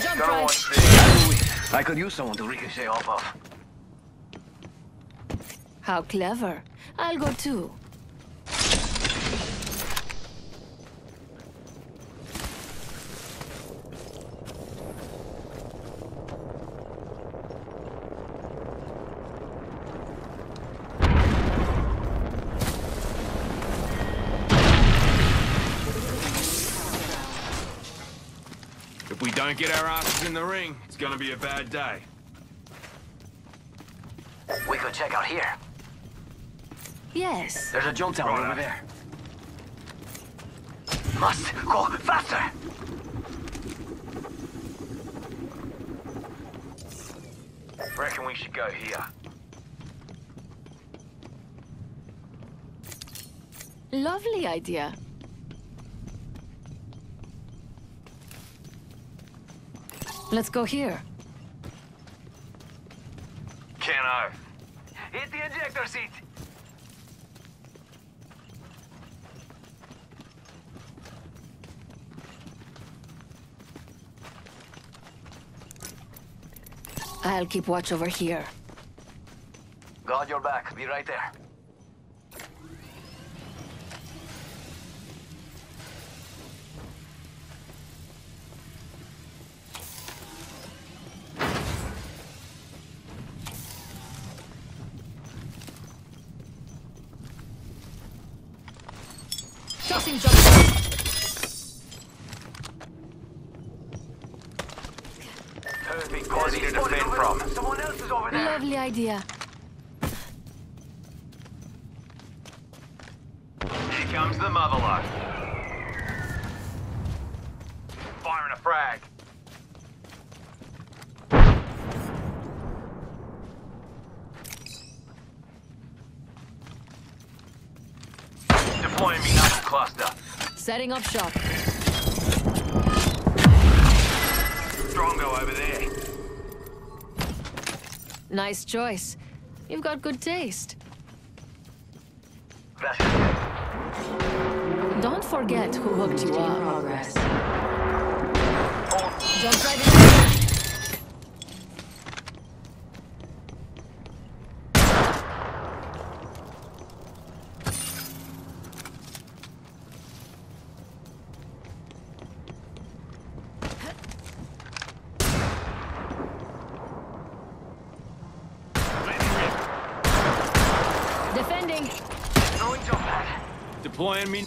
jump Gonna right. want speed. I could use someone to ricochet off of. How clever. I'll go too. If we don't get our asses in the ring, it's gonna be a bad day. We could check out here. Yes. There's a jump tower over there. Must go faster! Reckon we should go here. Lovely idea. Let's go here. Keno. Hit the ejector seat! I'll keep watch over here. Got your back. Be right there. Tossing jump. Perfect quality to defend from. Someone else is over there. Lovely idea. Here comes the motherlode. Firing a frag. Deploying me knuckle cluster. Setting up shop. Strongo over there. Nice choice. You've got good taste. Don't forget who hooked you up. Progress. Jump right in. Defending. Throwing jump pad. Deploying me.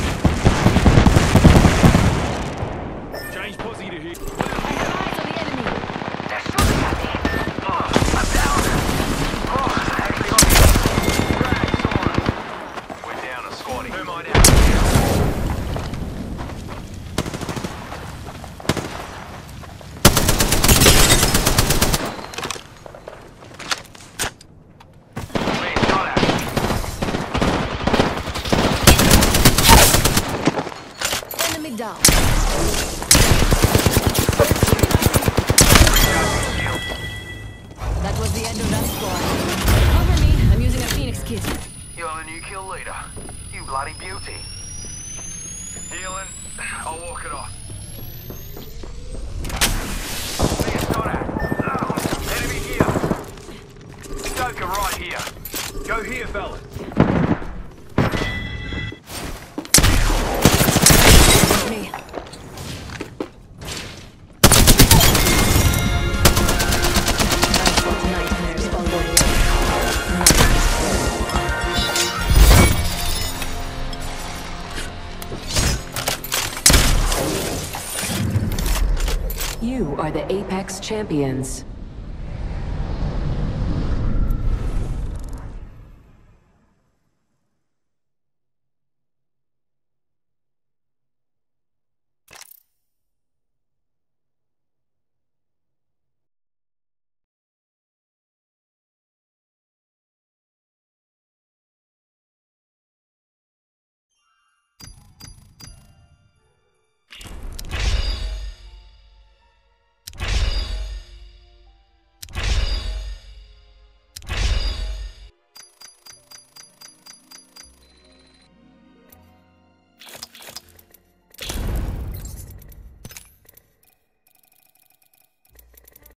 Change posse to here. I have eyes on the enemy. They're shooting at me. I'm down. Actually on me. Frag's on. We're down a squatty. Who might out? Enemy down. That was the end of that squad. Cover me. I'm using a Phoenix kit. You're the new kill leader. You bloody beauty. Healing. I'll walk it off. See a shot at. Enemy here. Stoker right here. Go here, fella. Me. Nightmares all over. You are the Apex Champions.